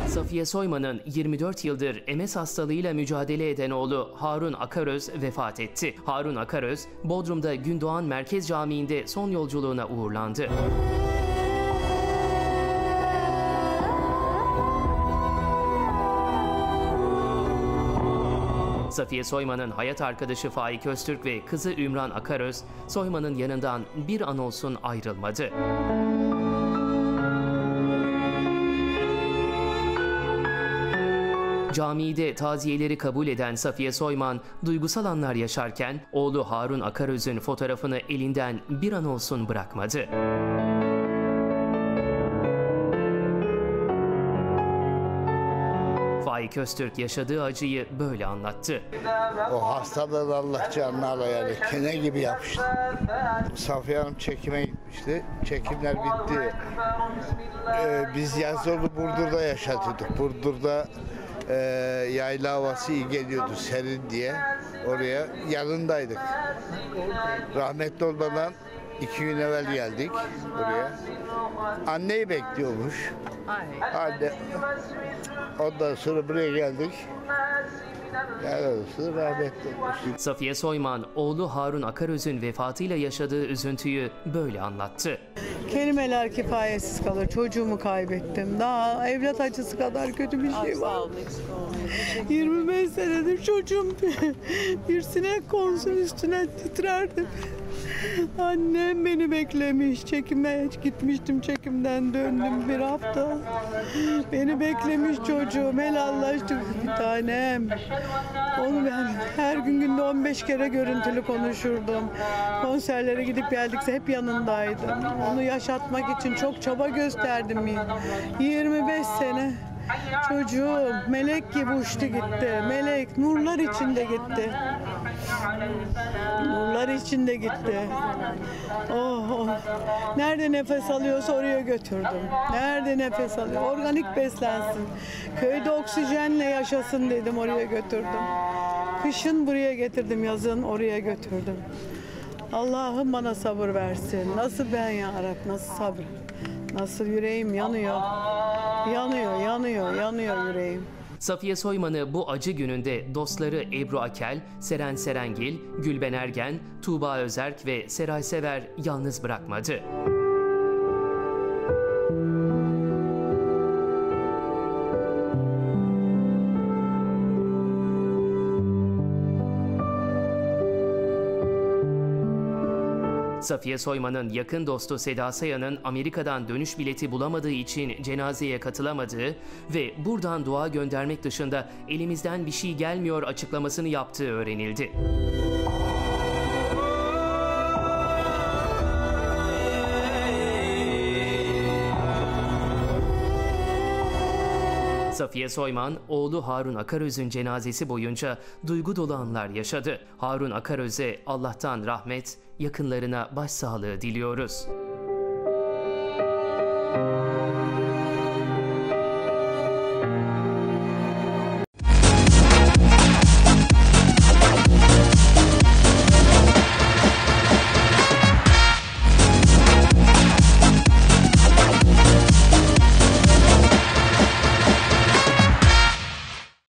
Safiye Soyman'ın 24 yıldır MS hastalığıyla mücadele eden oğlu Harun Akaröz vefat etti. Harun Akaröz, Bodrum'da Gündoğan Merkez Camii'nde son yolculuğuna uğurlandı. Safiye Soyman'ın hayat arkadaşı Faik Öztürk ve kızı Ümran Akaröz, Soyman'ın yanından bir an olsun ayrılmadı. Camide taziyeleri kabul eden Safiye Soyman, duygusal anlar yaşarken oğlu Harun Akaröz'ün fotoğrafını elinden bir an olsun bırakmadı. Faik Öztürk yaşadığı acıyı böyle anlattı. O hastadan Allah canını alaydı. Kene gibi yapıştı. Safiye Hanım çekime gitmişti. Çekimler bitti. Biz yazları Burdur'da yaşatıyorduk. Burdur'da yayla havası iyi geliyordu serin diye. Oraya yanındaydık. Rahmetli olmadan 2 gün evvel geldik buraya. Anneyi bekliyormuş. Anne. Ondan sonra buraya geldik. Yarısı rahmetli olmuş. Safiye Soyman, oğlu Harun Akaröz'ün vefatıyla yaşadığı üzüntüyü böyle anlattı. Kelimeler kifayetsiz kalır. Çocuğumu kaybettim. Daha evlat acısı kadar kötü bir şey var. 25 senedir çocuğum bir sinek konsun üstüne titrerdim. Annem beni beklemiş. Çekime gitmiştim. Çekimden döndüm bir hafta. Beni beklemiş çocuğum. Helallaştık bir tanem. Onu ben her gün günde 15 kere görüntülü konuşurdum. Konserlere gidip geldikse hep yanındaydım. Onu yaşatmak için çok çaba gösterdim. 25 sene. Çocuğum melek gibi uçtu gitti. Melek nurlar içinde gitti. Nurlar içinde gitti. Oh, oh. Nerede nefes alıyorsa oraya götürdüm. Nerede nefes alıyor? Organik beslensin. Köyde oksijenle yaşasın dedim, oraya götürdüm. Kışın buraya getirdim, yazın oraya götürdüm. Allah'ım bana sabır versin. Nasıl ben ya Rab, nasıl sabır? Nasıl yüreğim yanıyor. Yanıyor yüreğim. Safiye Soyman'ı bu acı gününde dostları Ebru Akel, Seren Serengil, Gülben Ergen, Tuğba Özerk ve Seray Sever yalnız bırakmadı. Safiye Soyman'ın yakın dostu Seda Sayan'ın Amerika'dan dönüş bileti bulamadığı için cenazeye katılamadığı ve buradan dua göndermek dışında elimizden bir şey gelmiyor açıklamasını yaptığı öğrenildi. Safiye Soyman, oğlu Harun Akaröz'ün cenazesi boyunca duygu dolu anlar yaşadı. Harun Akaröz'e Allah'tan rahmet, yakınlarına başsağlığı diliyoruz.